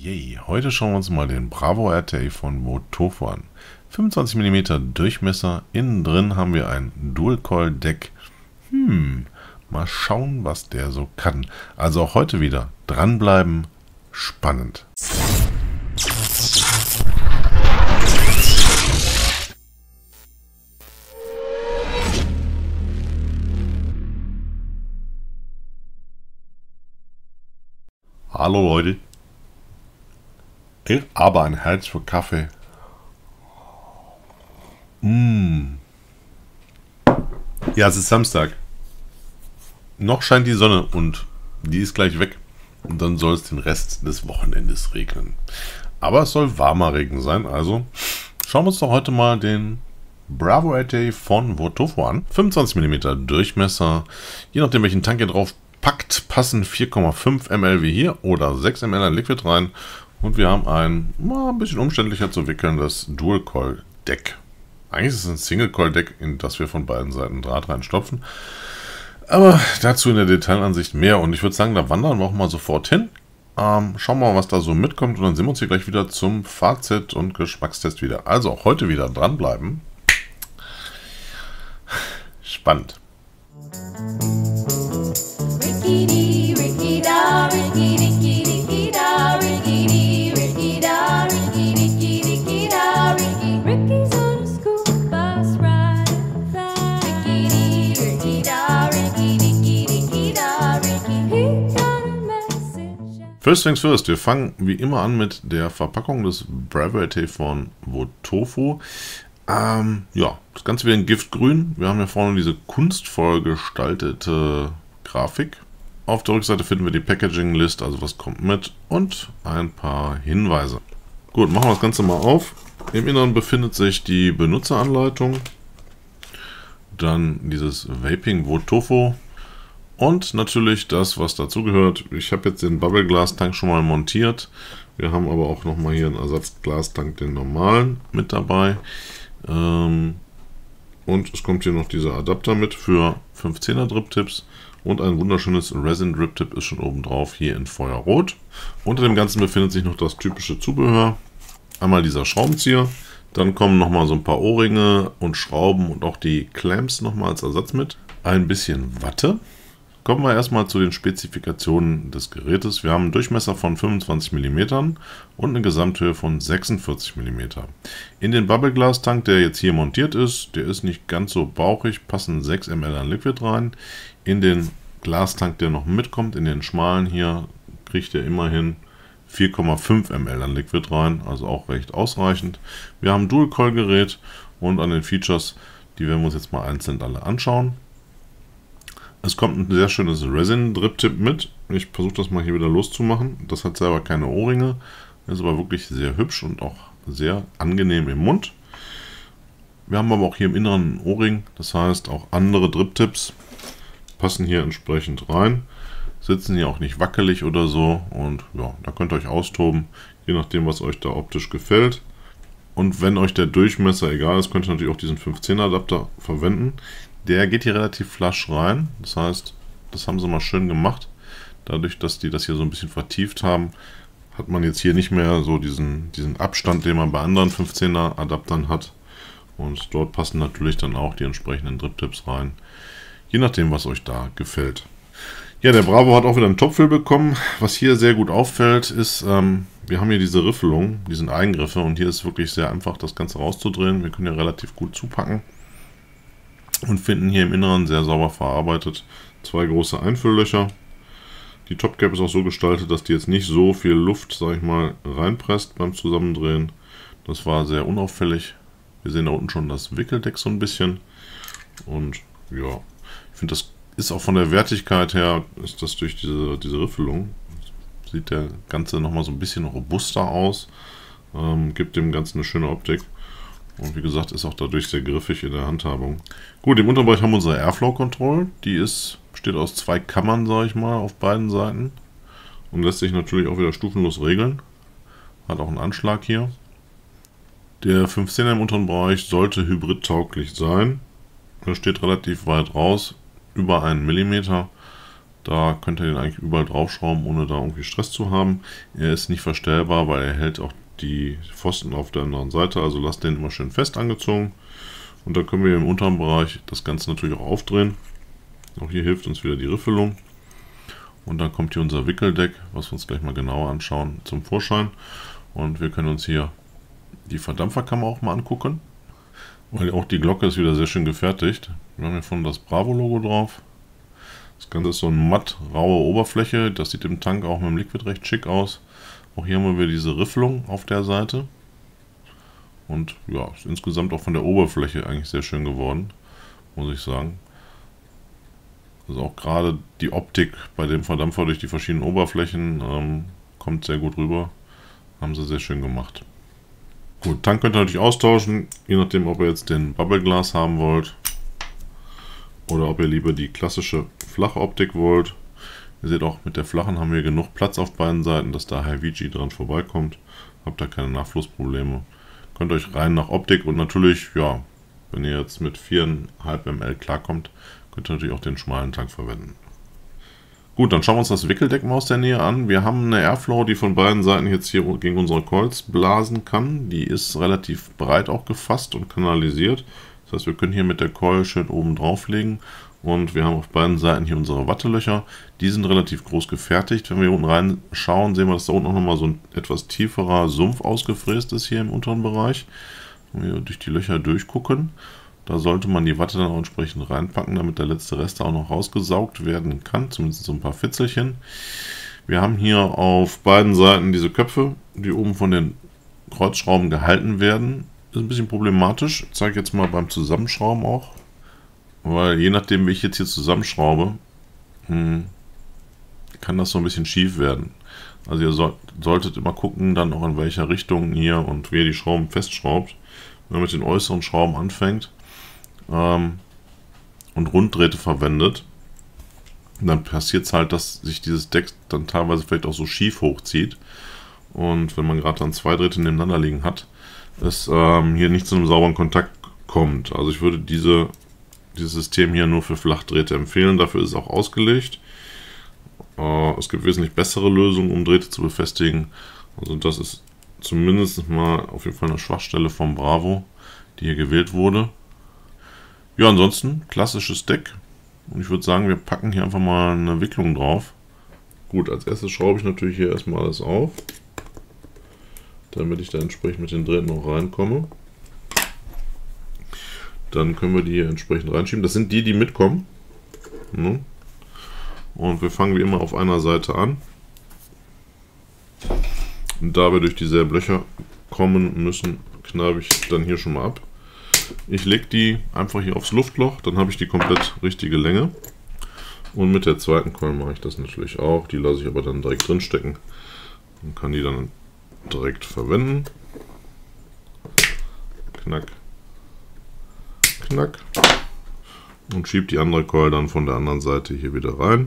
Yay, heute schauen wir uns mal den Bravo RTA von Wotofo an. 25 mm Durchmesser, innen drin haben wir ein Dual-Coil-Deck. Mal schauen, was der so kann. Also auch heute wieder dranbleiben, spannend. Hallo Leute. Ich habe ein Herz für Kaffee. Ja, es ist Samstag. Noch scheint die Sonne und die ist gleich weg. Und dann soll es den Rest des Wochenendes regnen. Aber es soll warmer Regen sein, also schauen wir uns doch heute mal den Bravo RTA von Wotofo an. 25 mm Durchmesser. Je nachdem welchen Tank ihr drauf packt, passen 4,5 ml wie hier oder 6 ml an Liquid rein. Und wir haben ein bisschen umständlicher zu wickelndes Dual-Coil-Deck. Eigentlich ist es ein Single-Coil-Deck, in das wir von beiden Seiten Draht reinstopfen. Aber dazu in der Detailansicht mehr. Und ich würde sagen, da wandern wir auch mal sofort hin. Schauen wir mal, was da so mitkommt. Und dann sehen wir uns hier gleich wieder zum Fazit und Geschmackstest wieder. Also auch heute wieder dranbleiben. Spannend. First things first, wir fangen wie immer an mit der Verpackung des Bravo RTA von Wotofo. Ja, das Ganze wieder in Giftgrün. Wir haben hier vorne diese kunstvoll gestaltete Grafik. Auf der Rückseite finden wir die Packaging-List, also was kommt mit, und ein paar Hinweise. Gut, machen wir das Ganze mal auf. Im Inneren befindet sich die Benutzeranleitung, dann dieses Vaping Wotofo und natürlich das, was dazugehört. Ich habe jetzt den Bubble Glass Tank schon mal montiert. Wir haben aber auch nochmal hier einen Ersatzglastank, den normalen, mit dabei. Und es kommt hier noch dieser Adapter mit für 15er Drip-Tips. Und ein wunderschönes Resin Drip Tip ist schon oben drauf, hier in Feuerrot. Unter dem Ganzen befindet sich noch das typische Zubehör. Einmal dieser Schraubenzieher. Dann kommen nochmal so ein paar Ohrringe und Schrauben und auch die Clamps nochmal als Ersatz mit. Ein bisschen Watte. Kommen wir erstmal zu den Spezifikationen des Gerätes. Wir haben einen Durchmesser von 25 mm und eine Gesamthöhe von 46 mm. In den Bubble Glass Tank, der jetzt hier montiert ist, der ist nicht ganz so bauchig, passen 6 ml an Liquid rein. In den Glastank, der noch mitkommt, in den schmalen hier, kriegt er immerhin 4,5 ml an Liquid rein, also auch recht ausreichend. Wir haben ein Dual-Coil-Gerät und an den Features, die werden wir uns jetzt mal einzeln alle anschauen. Es kommt ein sehr schönes Resin-Drip-Tip mit. Ich versuche das mal hier wieder loszumachen. Das hat selber keine Ohrringe, ist aber wirklich sehr hübsch und auch sehr angenehm im Mund. Wir haben aber auch hier im Inneren einen Ohrring, das heißt auch andere Drip-Tips passen hier entsprechend rein. Sitzen hier auch nicht wackelig oder so und ja, da könnt ihr euch austoben, je nachdem was euch da optisch gefällt. Und wenn euch der Durchmesser egal ist, könnt ihr natürlich auch diesen 15er Adapter verwenden. Der geht hier relativ flash rein, das heißt, das haben sie mal schön gemacht. Dadurch, dass die das hier so ein bisschen vertieft haben, hat man jetzt hier nicht mehr so diesen Abstand, den man bei anderen 15er Adaptern hat. Und dort passen natürlich dann auch die entsprechenden Drip-Tips rein, je nachdem, was euch da gefällt. Ja, der Bravo hat auch wieder einen Topfill bekommen. Was hier sehr gut auffällt, ist, wir haben hier diese Riffelung, die sind Eingriffe und hier ist wirklich sehr einfach, das Ganze rauszudrehen. Wir können hier relativ gut zupacken und finden hier im Inneren sehr sauber verarbeitet 2 große Einfülllöcher. Die Topcap ist auch so gestaltet, dass die jetzt nicht so viel Luft, sag ich mal, reinpresst beim Zusammendrehen. Das war sehr unauffällig. Wir sehen da unten schon das Wickeldeck so ein bisschen. Und ja, ich finde, das ist auch von der Wertigkeit her, ist das durch diese Riffelung, sieht der Ganze nochmal so ein bisschen robuster aus, gibt dem Ganzen eine schöne Optik. Und wie gesagt, ist auch dadurch sehr griffig in der Handhabung. Gut, im Unterbereich haben wir unsere Airflow Control. Die besteht aus 2 Kammern, sage ich mal, auf beiden Seiten. Und lässt sich natürlich auch wieder stufenlos regeln. Hat auch einen Anschlag hier. Der 15er im unteren Bereich sollte hybridtauglich sein. Er steht relativ weit raus, über 1 mm. Da könnt ihr den eigentlich überall draufschrauben, ohne da irgendwie Stress zu haben. Er ist nicht verstellbar, weil er hält auch die Pfosten auf der anderen Seite. Also lasst den immer schön fest angezogen. Und dann können wir im unteren Bereich das Ganze natürlich auch aufdrehen. Auch hier hilft uns wieder die Riffelung. Und dann kommt hier unser Wickeldeck, was wir uns gleich mal genauer anschauen, zum Vorschein. Und wir können uns hier die Verdampferkammer auch mal angucken. Weil auch die Glocke ist wieder sehr schön gefertigt. Wir haben hier vorne das Bravo-Logo drauf. Das Ganze ist so eine matt raue Oberfläche. Das sieht im Tank auch mit dem Liquid recht schick aus. Auch hier haben wir diese Riffelung auf der Seite. Und ja, ist insgesamt auch von der Oberfläche eigentlich sehr schön geworden, muss ich sagen. Also auch gerade die Optik bei dem Verdampfer durch die verschiedenen Oberflächen kommt sehr gut rüber. Haben sie sehr schön gemacht. Gut, Tank könnt ihr natürlich austauschen, je nachdem, ob ihr jetzt den Bubble Glass haben wollt oder ob ihr lieber die klassische flache Optik wollt. Ihr seht auch, mit der flachen haben wir genug Platz auf beiden Seiten, dass da HiVigi dran vorbeikommt. Habt da keine Nachflussprobleme. Könnt euch rein nach Optik und natürlich, ja, wenn ihr jetzt mit 4,5 ml klarkommt, könnt ihr natürlich auch den schmalen Tank verwenden. Gut, dann schauen wir uns das Wickeldeck mal aus der Nähe an. Wir haben eine Airflow, die von beiden Seiten jetzt hier gegen unsere Coils blasen kann. Die ist relativ breit auch gefasst und kanalisiert. Das heißt, wir können hier mit der Coil schön oben drauf legen. Und wir haben auf beiden Seiten hier unsere Wattelöcher. Die sind relativ groß gefertigt. Wenn wir hier unten reinschauen, sehen wir, dass da unten auch nochmal so ein etwas tieferer Sumpf ausgefräst ist hier im unteren Bereich. Wenn wir durch die Löcher durchgucken, da sollte man die Watte dann auch entsprechend reinpacken, damit der letzte Rest auch noch rausgesaugt werden kann. Zumindest so ein paar Fitzelchen. Wir haben hier auf beiden Seiten diese Köpfe, die oben von den Kreuzschrauben gehalten werden. Ist ein bisschen problematisch. Ich zeige jetzt mal beim Zusammenschrauben auch. Weil je nachdem, wie ich jetzt hier zusammenschraube, kann das so ein bisschen schief werden. Also ihr solltet immer gucken, dann auch in welcher Richtung hier und wie ihr die Schrauben festschraubt. Wenn man mit den äußeren Schrauben anfängt und Runddrähte verwendet, dann passiert es halt, dass sich dieses Deck dann teilweise vielleicht auch so schief hochzieht. Und wenn man gerade dann zwei Drähte nebeneinander liegen hat, es hier nicht zu einem sauberen Kontakt kommt. Also ich würde dieses System hier nur für Flachdrähte empfehlen. Dafür ist es auch ausgelegt. Es gibt wesentlich bessere Lösungen, um Drähte zu befestigen. Also das ist zumindest mal auf jeden Fall eine Schwachstelle vom Bravo, die hier gewählt wurde. Ja, ansonsten klassisches Deck. Und ich würde sagen, wir packen hier einfach mal eine Wicklung drauf. Gut, als erstes schraube ich natürlich hier erstmal alles auf, damit ich da entsprechend mit den Drähten noch reinkomme. Dann können wir die hier entsprechend reinschieben. Das sind die, die mitkommen. Und wir fangen wie immer auf einer Seite an. Und da wir durch dieselben Löcher kommen müssen, kneife ich dann hier schon mal ab. Ich lege die einfach hier aufs Luftloch, dann habe ich die komplett richtige Länge. Und mit der zweiten Coil mache ich das natürlich auch. Die lasse ich aber dann direkt drin stecken und kann die dann direkt verwenden. Knack. Knack. Und schiebe die andere Coil dann von der anderen Seite hier wieder rein.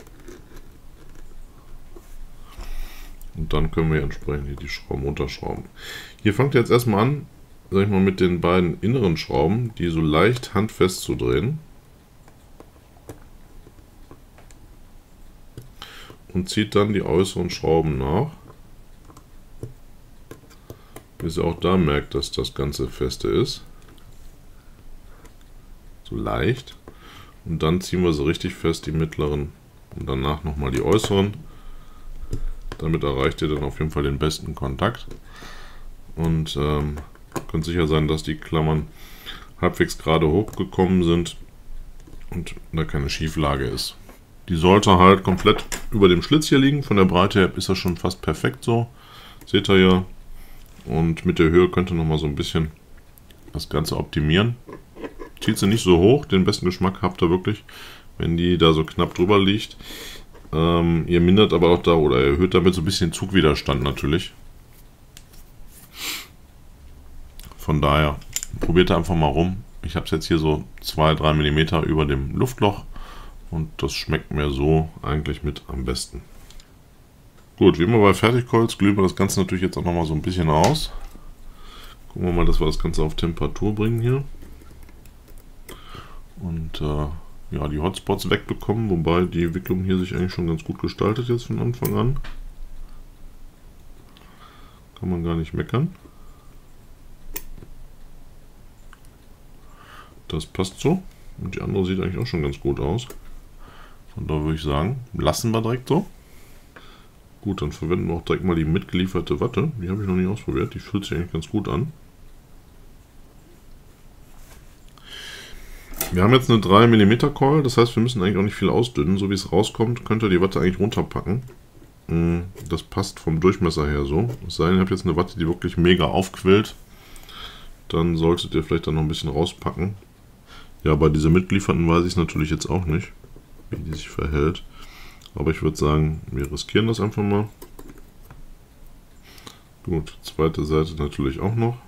Und dann können wir entsprechend hier die Schrauben runterschrauben. Hier fangt ihr jetzt erstmal an, sag ich mal, mit den beiden inneren Schrauben, die so leicht handfest zu drehen. Und zieht dann die äußeren Schrauben nach. Bis ihr auch da merkt, dass das Ganze feste ist. So leicht. Und dann ziehen wir so richtig fest die mittleren und danach nochmal die äußeren. Damit erreicht ihr dann auf jeden Fall den besten Kontakt. Und könnt sicher sein, dass die Klammern halbwegs gerade hochgekommen sind und da keine Schieflage ist. Die sollte halt komplett über dem Schlitz hier liegen. Von der Breite her ist das schon fast perfekt so. Seht ihr ja. Und mit der Höhe könnt ihr nochmal so ein bisschen das Ganze optimieren. Zieht sie nicht so hoch. Den besten Geschmack habt ihr wirklich, wenn die da so knapp drüber liegt. Ihr mindert aber auch da oder erhöht damit so ein bisschen Zugwiderstand natürlich. Von daher probiert einfach mal rum. Ich habe es jetzt hier so 2-3 mm über dem Luftloch und das schmeckt mir so eigentlich mit am besten. Gut, wie immer bei Fertigcoils glühen wir das Ganze natürlich jetzt auch noch mal so ein bisschen aus. Gucken wir mal, dass wir das Ganze auf Temperatur bringen hier. Und ja, die Hotspots wegbekommen, wobei die Wicklung hier sich eigentlich schon ganz gut gestaltet jetzt von Anfang an. Kann man gar nicht meckern. Das passt so. Und die andere sieht eigentlich auch schon ganz gut aus. Von daher würde ich sagen, lassen wir direkt so. Gut, dann verwenden wir auch direkt mal die mitgelieferte Watte. Die habe ich noch nicht ausprobiert. Die fühlt sich eigentlich ganz gut an. Wir haben jetzt eine 3 mm Coil, das heißt, wir müssen eigentlich auch nicht viel ausdünnen. So wie es rauskommt, könnt ihr die Watte eigentlich runterpacken. Das passt vom Durchmesser her so. Es sei denn, ihr habt jetzt eine Watte, die wirklich mega aufquillt. Dann solltet ihr vielleicht dann noch ein bisschen rauspacken. Ja, bei dieser mitgelieferten weiß ich es natürlich jetzt auch nicht, wie die sich verhält. Aber ich würde sagen, wir riskieren das einfach mal. Gut, zweite Seite natürlich auch noch.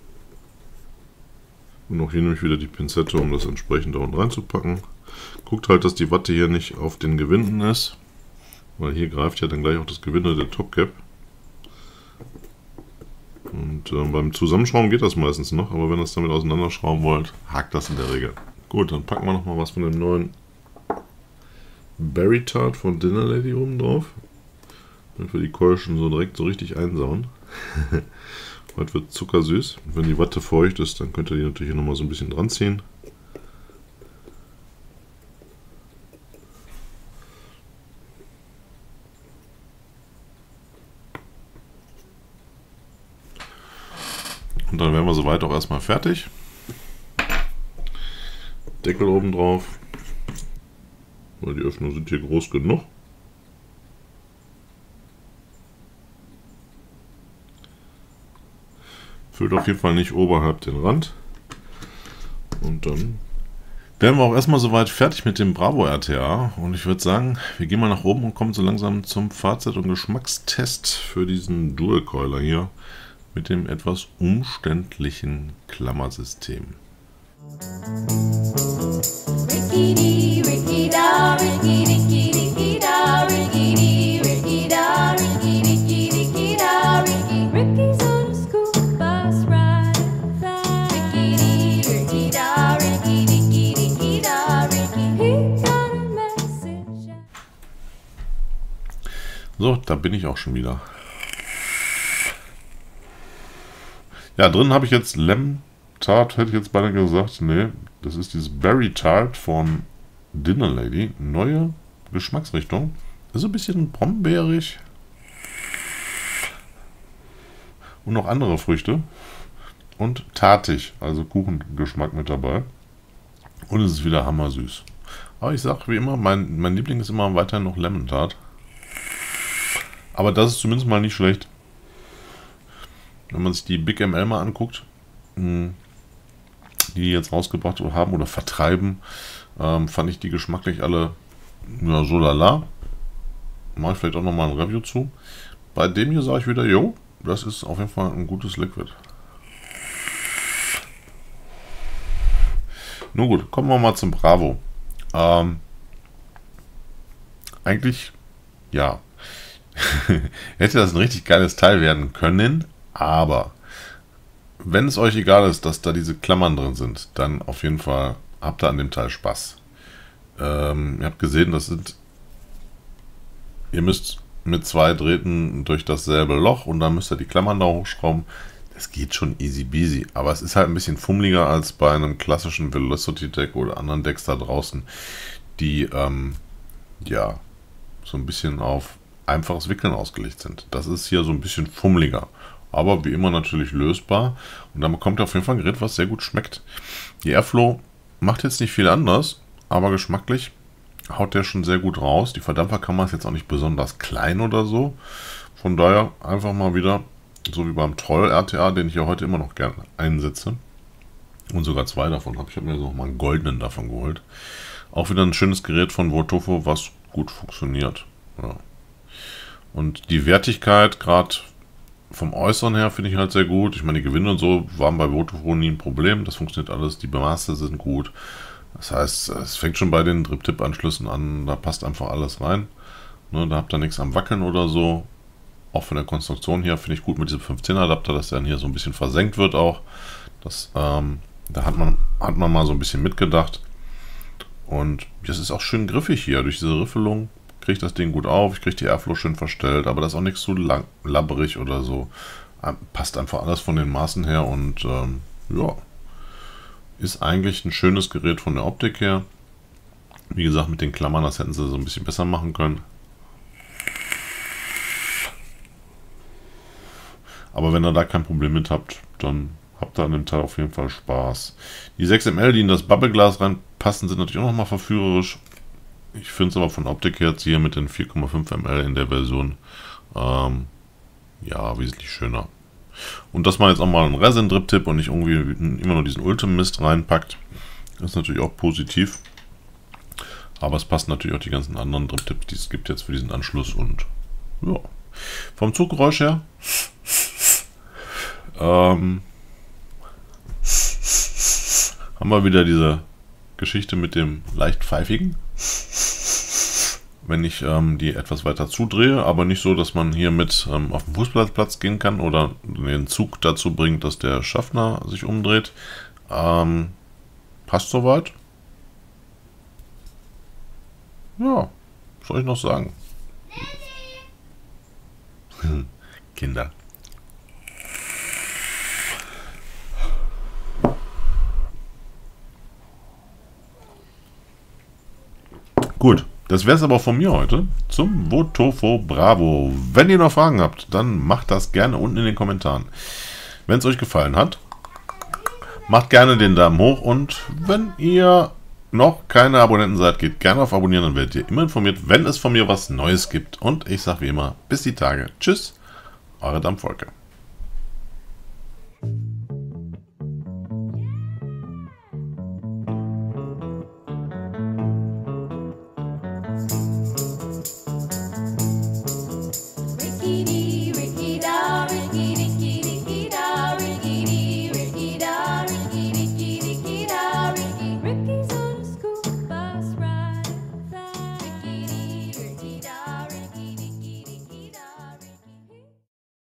Und auch hier nehme ich wieder die Pinzette, um das entsprechend da unten reinzupacken. Guckt halt, dass die Watte hier nicht auf den Gewinden ist, weil hier greift ja dann gleich auch das Gewinde der Topcap. Und beim Zusammenschrauben geht das meistens noch, aber wenn ihr es damit auseinanderschrauben wollt, hakt das in der Regel. Gut, dann packen wir nochmal was von dem neuen Berry Tart von Dinner Lady oben drauf. Damit wir die Coil schon so direkt so richtig einsauen. Heute wird zuckersüß. Und wenn die Watte feucht ist, dann könnt ihr die natürlich hier nochmal so ein bisschen dran ziehen. Und dann wären wir soweit auch erstmal fertig. Deckel oben drauf, weil die Öffnungen sind hier groß genug. Füllt auf jeden Fall nicht oberhalb den Rand. Und dann wären wir auch erstmal soweit fertig mit dem Bravo RTA. Und ich würde sagen, wir gehen mal nach oben und kommen so langsam zum Fazit- und Geschmackstest für diesen Dual Coiler hier mit dem etwas umständlichen Klammersystem. So, da bin ich auch schon wieder. Ja, drin habe ich jetzt Lemon Tart, hätte ich jetzt beinahe gesagt. Ne, das ist dieses Berry Tart von Dinner Lady. Neue Geschmacksrichtung. Ist so ein bisschen brombeerig. Und noch andere Früchte. Und tartig, also Kuchengeschmack mit dabei. Und es ist wieder hammersüß. Aber ich sage wie immer, mein Liebling ist immer weiterhin noch Lemon Tart. Aber das ist zumindest mal nicht schlecht. Wenn man sich die Big ML mal anguckt, die jetzt rausgebracht haben oder vertreiben, fand ich die geschmacklich alle ja, so lala. Mache ich vielleicht auch nochmal ein Review zu. Bei dem hier sage ich wieder, jo, das ist auf jeden Fall ein gutes Liquid. Nun gut, kommen wir mal zum Bravo. Eigentlich, ja, hätte das ein richtig geiles Teil werden können, aber wenn es euch egal ist, dass da diese Klammern drin sind, dann auf jeden Fall habt ihr an dem Teil Spaß. Ihr habt gesehen, ihr müsst mit 2 Drähten durch dasselbe Loch und dann müsst ihr die Klammern da hochschrauben. Das geht schon easy peasy, aber es ist halt ein bisschen fummeliger als bei einem klassischen Velocity Deck oder anderen Decks da draußen, die ja so ein bisschen auf einfaches Wickeln ausgelegt sind. Das ist hier so ein bisschen fummeliger, aber wie immer natürlich lösbar und dann bekommt ihr auf jeden Fall ein Gerät, was sehr gut schmeckt. Die Airflow macht jetzt nicht viel anders, aber geschmacklich haut der schon sehr gut raus. Die Verdampferkammer ist jetzt auch nicht besonders klein oder so, von daher einfach mal wieder so wie beim Troll RTA, den ich ja heute immer noch gerne einsetze und sogar 2 davon habe. Ich habe mir noch mal einen goldenen davon geholt. Auch wieder ein schönes Gerät von Wotofo, was gut funktioniert. Ja. Und die Wertigkeit, gerade vom Äußeren her, finde ich halt sehr gut. Ich meine, die Gewinde und so waren bei Wotofo nie ein Problem. Das funktioniert alles, die Maße sind gut. Das heißt, es fängt schon bei den Drip-Tip-Anschlüssen an, da passt einfach alles rein. Ne, da habt ihr nichts am Wackeln oder so. Auch von der Konstruktion her finde ich gut mit diesem 15er Adapter, dass der dann hier so ein bisschen versenkt wird auch. Da hat man mal so ein bisschen mitgedacht. Und das ist auch schön griffig hier. Durch diese Riffelung kriege ich das Ding gut auf. Ich kriege die Airflow schön verstellt, aber das ist auch nichts zu lang, labberig oder so. Passt einfach alles von den Maßen her und ja, ist eigentlich ein schönes Gerät von der Optik her. Wie gesagt, mit den Klammern, das hätten sie so ein bisschen besser machen können. Aber wenn ihr da kein Problem mit habt, dann habt ihr an dem Teil auf jeden Fall Spaß. Die 6 ml, die in das Bubbleglas reinpassen, sind natürlich auch nochmal verführerisch. Ich finde es aber von Optik her jetzt hier mit den 4,5 ml in der Version ja, wesentlich schöner. Und dass man jetzt auch mal einen Resin-Drip-Tipp und nicht irgendwie immer nur diesen Ultim-Mist reinpackt, ist natürlich auch positiv. Aber es passen natürlich auch die ganzen anderen Drip-Tipps, die es gibt jetzt für diesen Anschluss. Und ja, vom Zuggeräusch her haben wir wieder diese Geschichte mit dem leicht pfeifigen. Wenn ich die etwas weiter zudrehe, aber nicht so, dass man hier mit auf den Fußballplatz gehen kann oder den Zug dazu bringt, dass der Schaffner sich umdreht. Passt soweit. Ja, was soll ich noch sagen? Kinder. Gut, das wäre es aber von mir heute zum Wotofo Bravo. Wenn ihr noch Fragen habt, dann macht das gerne unten in den Kommentaren. Wenn es euch gefallen hat, macht gerne den Daumen hoch und wenn ihr noch keine Abonnenten seid, geht gerne auf Abonnieren, dann werdet ihr immer informiert, wenn es von mir was Neues gibt. Und ich sage wie immer, bis die Tage. Tschüss, eure Dampfwolke.